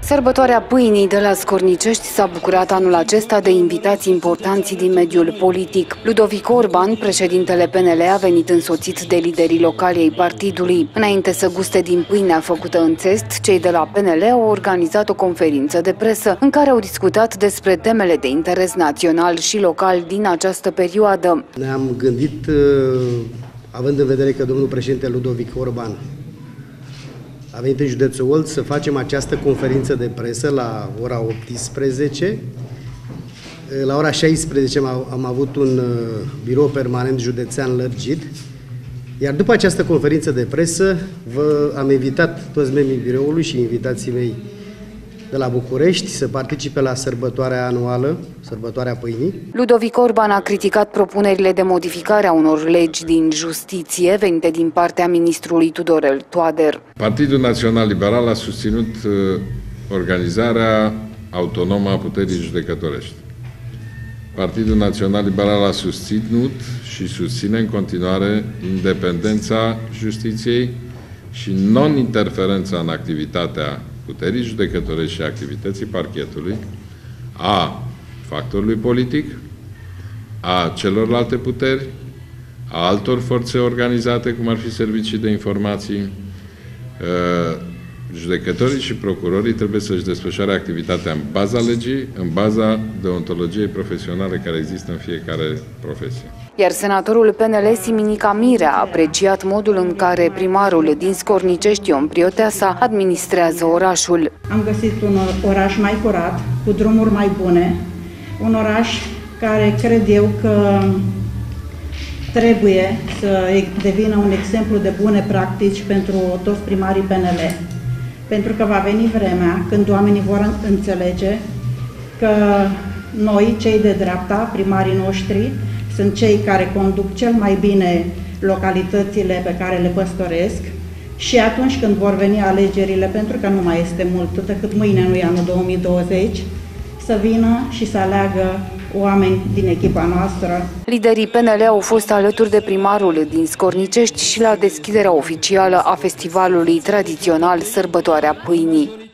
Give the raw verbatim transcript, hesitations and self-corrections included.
Sărbătoarea pâinii de la Scornicești s-a bucurat anul acesta de invitații importanți din mediul politic. Ludovic Orban, președintele P N L, a venit însoțit de liderii locali ai partidului. Înainte să guste din pâinea făcută în țest, cei de la P N L au organizat o conferință de presă în care au discutat despre temele de interes național și local din această perioadă. Ne-am gândit, având în vedere că domnul președinte Ludovic Orban a venit în județul Olt, să facem această conferință de presă la ora optsprezece. La ora șaisprezece am avut un birou permanent județean lărgit, iar după această conferință de presă vă am invitat toți membrii biroului și invitații mei de la București să participe la sărbătoarea anuală, sărbătoarea pâinii. Ludovic Orban a criticat propunerile de modificare a unor legi din justiție venite din partea ministrului Tudorel Toader. Partidul Național Liberal a susținut organizarea autonomă a puterii judecătorești. Partidul Național Liberal a susținut și susține în continuare independența justiției și non-interferența în activitatea puterii judecătorești și activității parchetului, a factorului politic, a celorlalte puteri, a altor forțe organizate, cum ar fi servicii de informații. Judecătorii și procurorii trebuie să-și desfășoare activitatea în baza legii, în baza deontologiei profesionale care există în fiecare profesie. Iar senatorul P N L Siminica Mirea a apreciat modul în care primarul din Scornicești, Ion Prioteasa, administrează orașul. Am găsit un oraș mai curat, cu drumuri mai bune, un oraș care cred eu că trebuie să devină un exemplu de bune practici pentru toți primarii P N L. Pentru că va veni vremea când oamenii vor înțelege că noi, cei de dreapta, primarii noștri, sunt cei care conduc cel mai bine localitățile pe care le păstoresc și atunci când vor veni alegerile, pentru că nu mai este mult, decât mâine, nu e anul două mii douăzeci, să vină și să aleagă oameni din echipa noastră. Liderii P N L au fost alături de primarul din Scornicești și la deschiderea oficială a festivalului tradițional Sărbătoarea Pâinii.